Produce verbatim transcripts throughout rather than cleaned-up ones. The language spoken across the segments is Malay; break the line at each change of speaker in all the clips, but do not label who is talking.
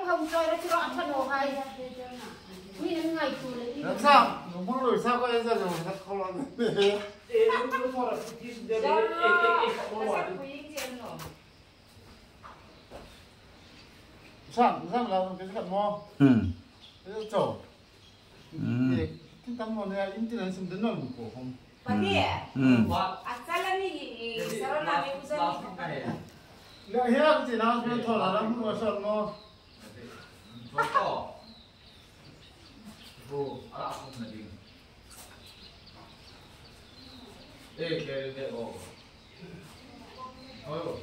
không chơi nó chưa ăn đồ hay mi nó ngày chủ lấy đi
làm sao nó muốn rồi sao có em ra rồi nó không làm gì sao sao là cái cái mò
ừ
cái chỗ cái tấm mò này internet xem đến nó một không
ừ
lại hết chỉ nào cái thằng là nó mua sẵn nó
오, 아, 아깝네 지금. 네, 네, 네, 어. 어유.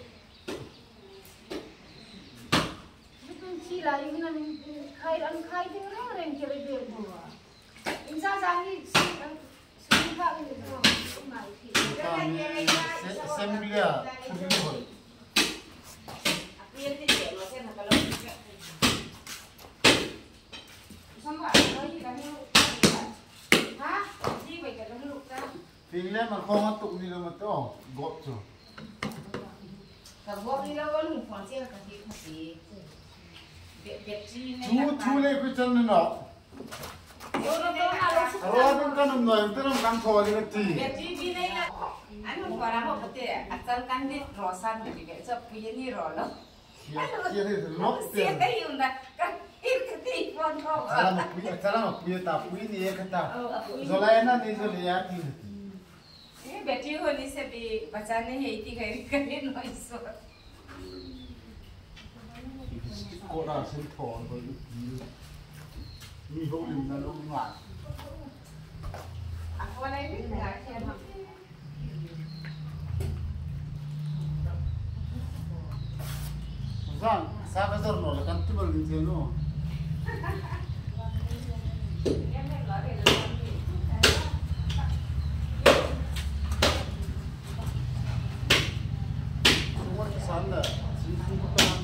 Chúng chỉ là những năm khai ăn khai thì nó rèn kia lấy được mà. Anh ra ra đi xem xem khác thì được không? Mày thì
xem bia xem bia rồi
Biên thì để nó xem là cái lông. Sao mà nói gì là như hả? Gì vậy cái nó lục ra?
tiếng lên mà không tụng gì đâu mà to gọt rồi
Cả gọt đi đâu có lùng phòn xem cả gì không gì.
chú chú lấy cái chân nó nọ rồi nó cái nằm người nó nằm thò thì cái gì
Betul ni lah. Anu barang apa betul? Asalkan dia rosan juga. So punya ni rola.
kia thì lót tiền
Siapa yang dah kan? Itu telefon kau.
salah mà quý salah mà quý ta quý gì cái ta rồi lại nó đi rồi lại thì
Eh betul hon ni sebi baca ni hei tiga hari kali noi so.
cô nào xem thò rồi mi hậu liền ra lúc ngoài
Aku ni ni dah kian.
Vâng, sao cái giờ nó là căn cứ vào linh thế nó không có sáng là chỉ không có tâm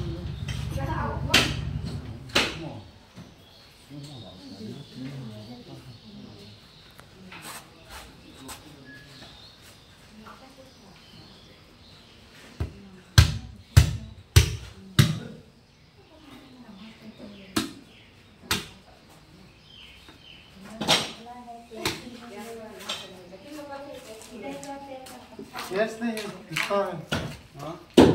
yes này cái đó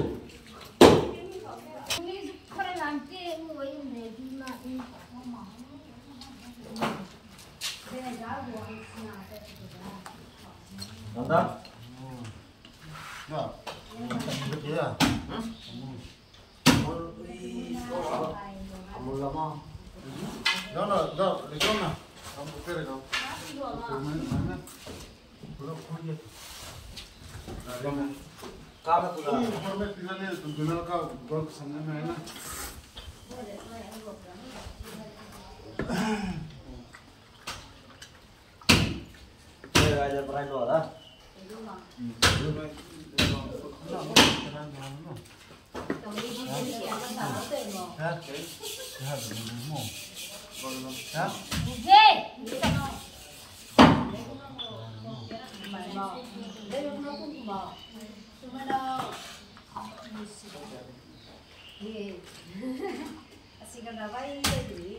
Ini sekarang nanti mulai ini di mana?
간다
야 이렇게 야
안 몰라마
너너 너 레전나 한번 때려 그러면 그럼 거기
그러면 까면 또
이 그러면 그날에 좀 그날까 그걸 상담해나
내가 이제 브라이 좋아라
그러면 야, 야, 뭐, 야,
Asyik dah baik jadi.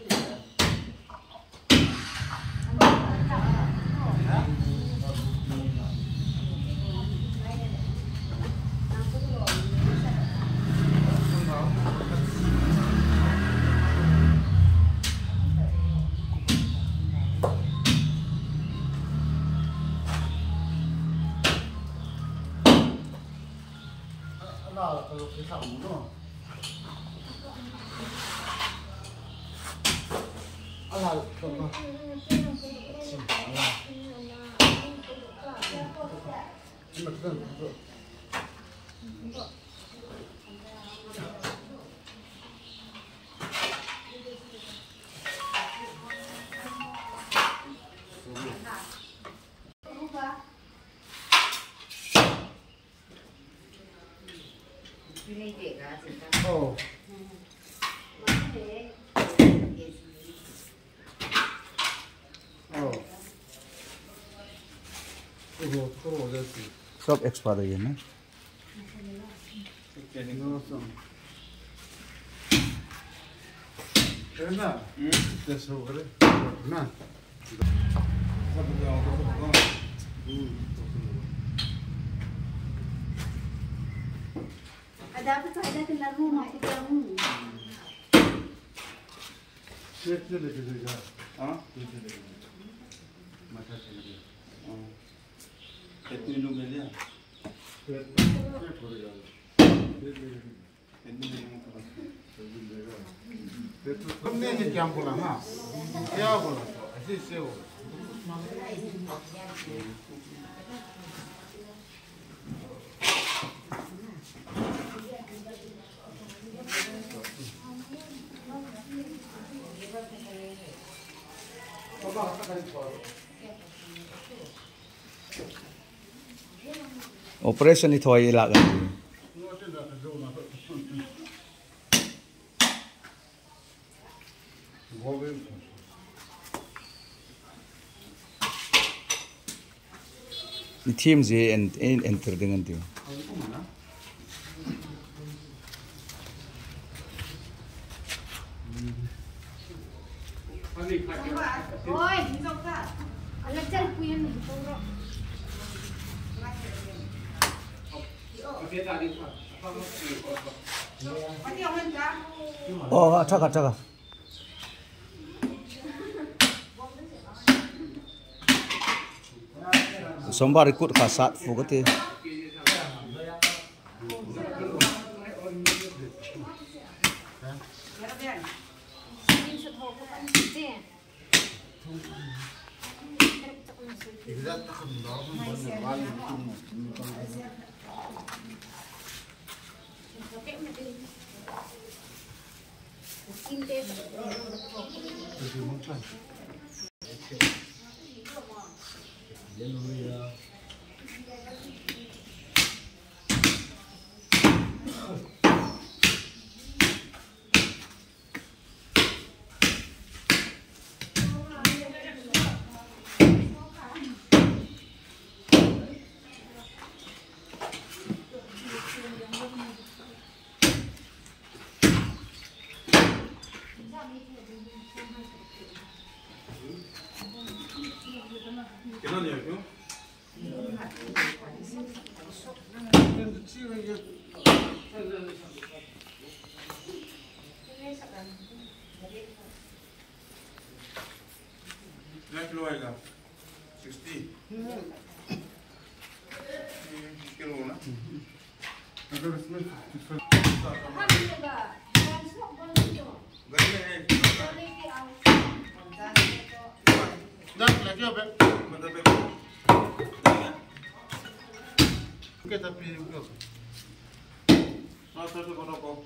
나 그렇게 사는구나. 알아, 그거. 이거 그거.
Ini dia kan?
어. 어. 이거 또 어디지?
सब एक्सपायर हो गया ना
이렇게 넣었어. Karena, dah seru kali. Nah,
ada apa tuh ada di dalam rumah aku kamu.
Siapa lagi juga?
Ah?
Siapa lagi? Macam ni.
Oh. Itu lu beli ya?
Siapa? Siapa lagi?
Itu yang apa?
Kamu ni kiam pula ha? Kiam pula. Asyik sewa.
Operation itu ay ilagan. Di team je ent enter dengan tu.
Oi, anak cel punya ni.
Oh, cakap cakap. Sombar ikut kasat fugati.
Tidak tak kenal mana balik tu. Jadi mungkin. Kenapa ni aku? Nak keluar ke? sixty. Kilo na. Ada resmi. Dah lagi apa? Mana beb? Kita pilih apa? Masa tu kau apa?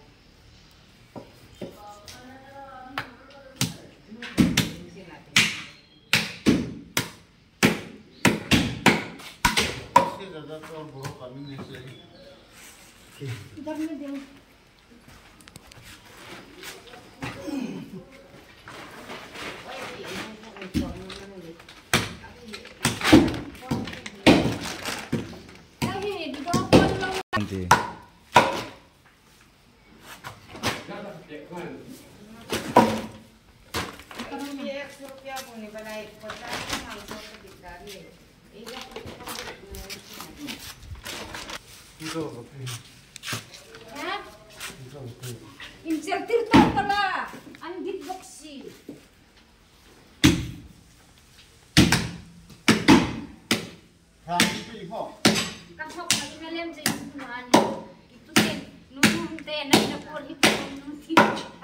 Kita dah tahu bahawa kami ni sendiri.
Dah ni dia.
Nanti.
Itu apa?
Ha?
Itu apa?
Insertir to pala. Ang gitboxi.
Hrang itu iho.
Kasok na inalem sa isunan. Itu din. Nung ten na na po ito nung